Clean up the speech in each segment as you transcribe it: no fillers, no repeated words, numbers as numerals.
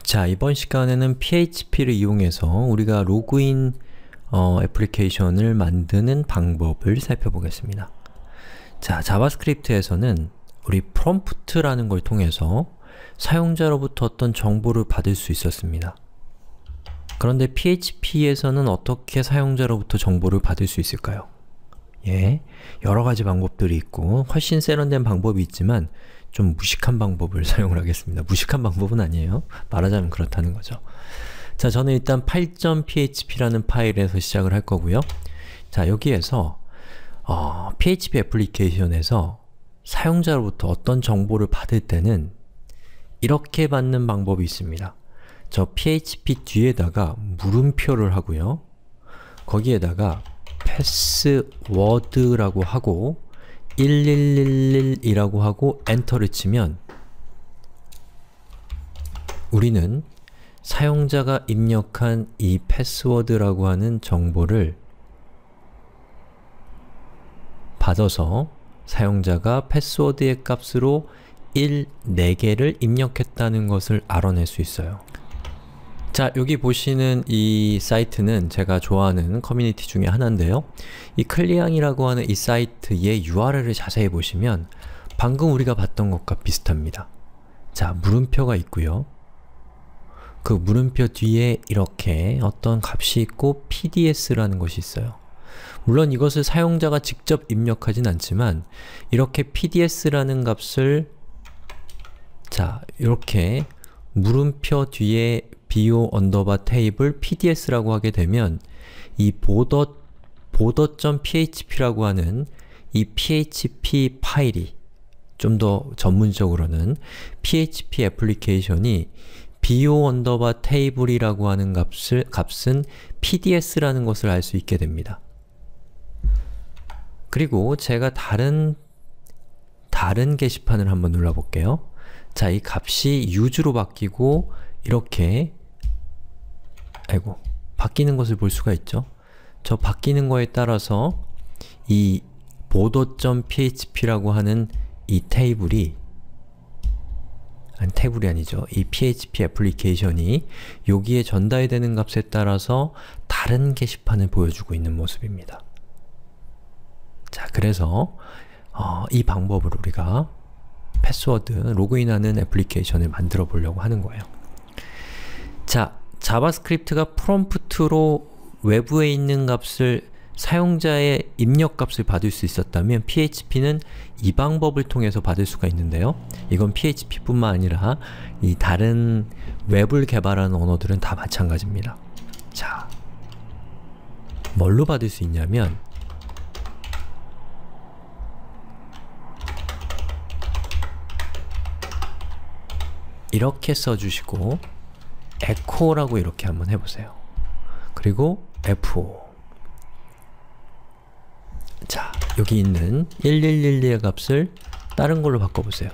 자, 이번 시간에는 PHP를 이용해서 우리가 로그인 애플리케이션을 만드는 방법을 살펴보겠습니다. 자, 자바스크립트에서는 우리 프롬프트라는 걸 통해서 사용자로부터 어떤 정보를 받을 수 있었습니다. 그런데 PHP에서는 어떻게 사용자로부터 정보를 받을 수 있을까요? 여러 가지 방법들이 있고 훨씬 세련된 방법이 있지만 좀 무식한 방법을 사용을 하겠습니다. 무식한 방법은 아니에요. 말하자면 그렇다는 거죠. 자, 저는 일단 8.php라는 파일에서 시작을 할 거고요. 자, 여기에서 PHP 애플리케이션에서 사용자로부터 어떤 정보를 받을 때는 이렇게 받는 방법이 있습니다. 저 PHP 뒤에다가 물음표를 하고요. 거기에다가 패스워드라고 하고 1111이라고 하고 엔터를 치면 우리는 사용자가 입력한 이 패스워드라고 하는 정보를 받아서 사용자가 패스워드의 값으로 4개를 입력했다는 것을 알아낼 수 있어요. 자, 여기 보시는 이 사이트는 제가 좋아하는 커뮤니티 중에 하나인데요. 이 클리앙이라고 하는 이 사이트의 URL을 자세히 보시면 방금 우리가 봤던 것과 비슷합니다. 자, 물음표가 있고요. 그 물음표 뒤에 이렇게 어떤 값이 있고 PDS라는 것이 있어요. 물론 이것을 사용자가 직접 입력하진 않지만 이렇게 PDS라는 값을 이렇게 물음표 뒤에 bo 테이블 pds라고 하게 되면 이 border.php라고 하는 이 php 파일이 좀 더 전문적으로는 PHP 애플리케이션이 bo 테이블이라고 하는 값은 pds라는 것을 알 수 있게 됩니다. 그리고 제가 다른 게시판을 한번 눌러볼게요. 자, 이 값이 use로 바뀌고 이렇게 바뀌는 것을 볼 수가 있죠. 저 바뀌는 거에 따라서 이 border.php라고 하는 이 테이블이 아니죠. 이 PHP 애플리케이션이 여기에 전달되는 값에 따라서 다른 게시판을 보여주고 있는 모습입니다. 자, 그래서 이 방법으로 우리가 패스워드, 로그인하는 애플리케이션을 만들어 보려고 하는 거예요. 자, 자바스크립트가 프롬프트로 외부에 있는 값을 사용자의 입력 값을 받을 수 있었다면 PHP는 이 방법을 통해서 받을 수가 있는데요. 이건 PHP뿐만 아니라 이 다른 웹을 개발하는 언어들은 다 마찬가지입니다. 자, 뭘로 받을 수 있냐면 이렇게 써주시고 echo라고 이렇게 한번 해보세요. 그리고 F5. 자, 여기 있는 1111의 값을 다른 걸로 바꿔보세요.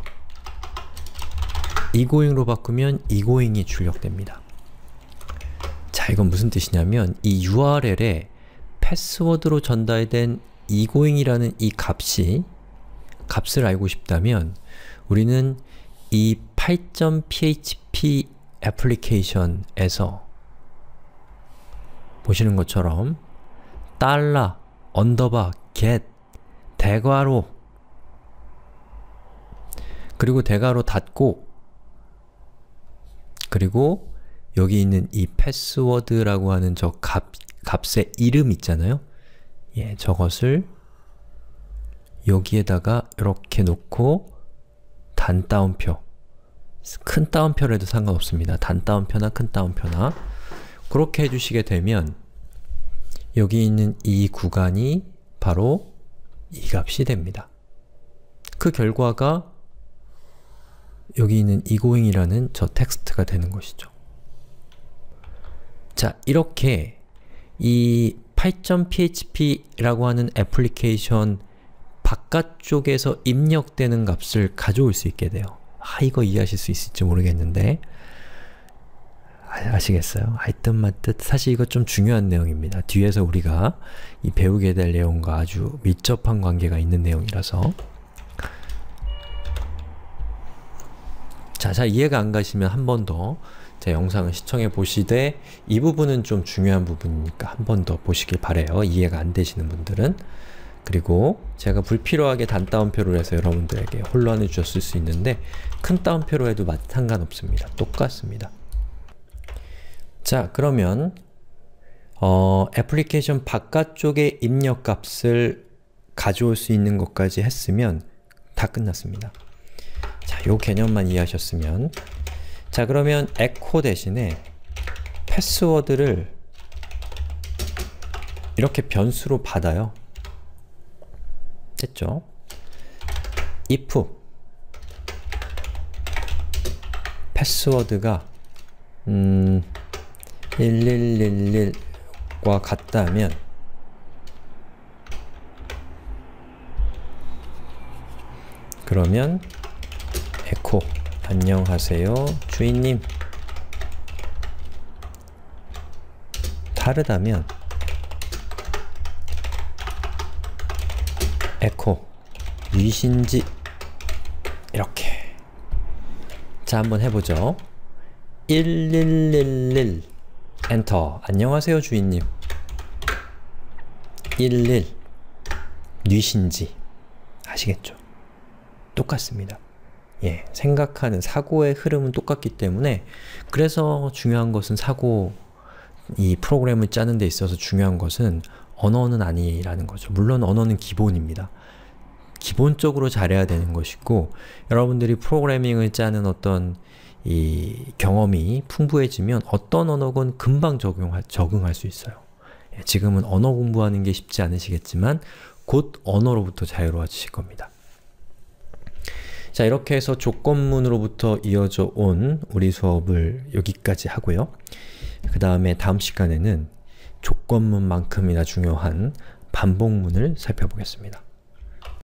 egoing로 바꾸면 egoing이 출력됩니다. 자, 이건 무슨 뜻이냐면 이 URL에 패스워드로 전달된 egoing이라는 이 값을 알고 싶다면 우리는 이 8.php 애플리케이션에서 보시는 것처럼 $get 대괄호 그리고 대괄호 닫고 그리고 여기 있는 이 패스워드라고 하는 저 값의 이름 있잖아요. 저것을 여기에다가 이렇게 놓고 단따옴표, 큰 따옴표라도 상관없습니다. 단따옴표나 큰 따옴표나 그렇게 해주시게 되면 여기 있는 이 구간이 바로 이 값이 됩니다. 그 결과가 여기 있는 egoing이라는 저 텍스트가 되는 것이죠. 자, 이렇게 이 8.php라고 하는 애플리케이션 바깥쪽에서 입력되는 값을 가져올 수 있게 돼요. 이거 이해하실 수 있을지 모르겠는데 아시겠어요? 하여튼 맞듯 사실 이거 좀 중요한 내용입니다. 뒤에서 우리가 이 배우게 될 내용과 아주 밀접한 관계가 있는 내용이라서 자, 잘 이해가 안 가시면 한 번 더 제 영상을 시청해 보시되 이 부분은 좀 중요한 부분이니까 한 번 더 보시길 바래요. 이해가 안 되시는 분들은. 그리고 제가 불필요하게 단따옴표로 해서 여러분들에게 혼란을 주셨을 수 있는데 큰 따옴표로 해도 상관없습니다. 똑같습니다. 자, 그러면 애플리케이션 바깥쪽에 입력값을 가져올 수 있는 것까지 했으면 다 끝났습니다. 자, 요 개념만 이해하셨으면 자, 그러면 echo 대신에 패스워드를 이렇게 변수로 받아요. 됐죠? if 패스워드가 1111과 같다면 그러면 echo 안녕하세요 주인님 다르다면 echo 뉘신지 이렇게 자 한번 해보죠. 1111 엔터 안녕하세요 주인님 11 뉘신지 아시겠죠? 똑같습니다. 예, 생각하는 사고의 흐름은 똑같기 때문에 그래서 중요한 것은 이 프로그램을 짜는 데 있어서 중요한 것은 언어는 아니라는 거죠. 물론 언어는 기본입니다. 기본적으로 잘해야 되는 것이고 여러분들이 프로그래밍을 짜는 어떤 이 경험이 풍부해지면 어떤 언어건 금방 적응할 수 있어요. 예, 지금은 언어 공부하는 게 쉽지 않으시겠지만 곧 언어로부터 자유로워지실 겁니다. 자, 이렇게 해서 조건문으로부터 이어져 온 우리 수업을 여기까지 하고요. 그 다음에 다음 시간에는 조건문만큼이나 중요한 반복문을 살펴보겠습니다.